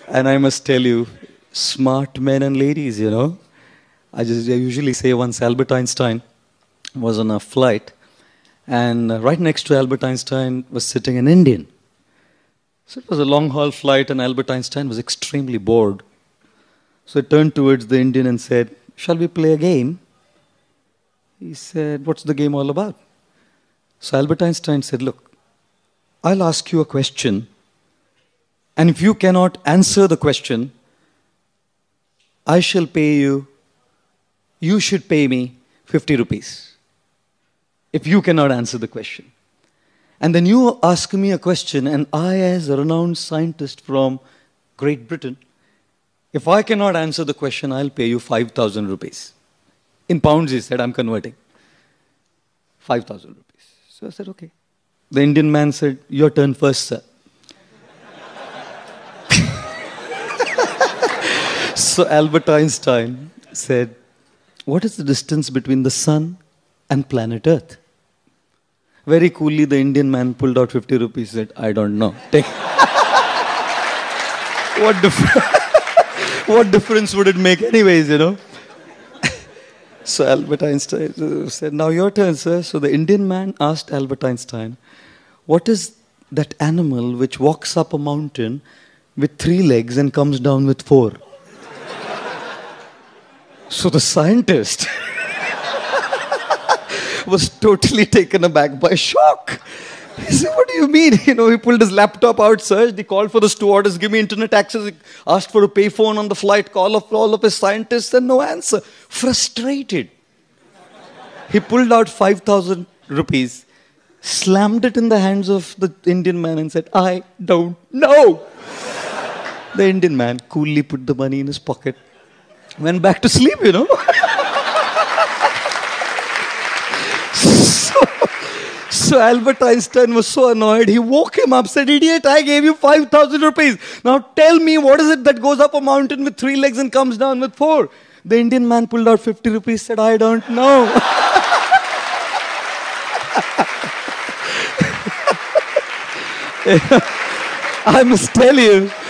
And I must tell you, smart men and ladies, I usually say once Albert Einstein was on a flight, and right next to Albert Einstein was sitting an Indian. So it was a long haul flight, and Albert Einstein was extremely bored. So he turned towards the Indian and said, "Shall we play a game?" He said, "What's the game all about?" So Albert Einstein said, "Look, I'll ask you a question, and if you cannot answer the question, I shall pay you, you should pay me 50 rupees. If you cannot answer the question. And then you ask me a question, and I, as a renowned scientist from Great Britain, if I cannot answer the question, I'll pay you 5,000 rupees. In pounds, he said, I'm converting. 5,000 rupees. So I said, okay. The Indian man said, your turn first, sir. So Albert Einstein said, what is the distance between the sun and planet Earth? Very coolly, the Indian man pulled out 50 rupees and said, I don't know. Take. What difference would it make anyways, So Albert Einstein said, now your turn, sir. So the Indian man asked Albert Einstein, what is that animal which walks up a mountain with 3 legs and comes down with 4? So the scientist was totally taken aback by shock. He said, what do you mean? He pulled his laptop out, searched, he called for the stewardess, give me internet access, he asked for a payphone on the flight, call of all of his scientists, and no answer. Frustrated. He pulled out 5,000 rupees, slammed it in the hands of the Indian man and said, I don't know. The Indian man coolly put the money in his pocket, went back to sleep, So Albert Einstein was so annoyed, he woke him up, said, idiot, I gave you 5,000 rupees. Now tell me, what is it that goes up a mountain with 3 legs and comes down with 4? The Indian man pulled out 50 rupees, said, I don't know. I must tell you,